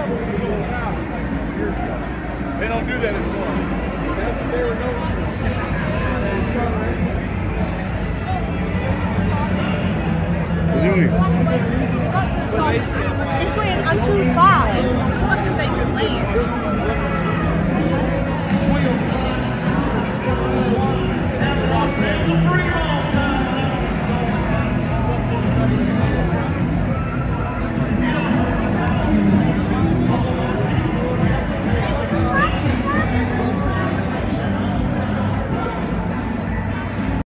They don't do that anymore. That's what they were known What are you doing? He's playing on 2-5. What do they do?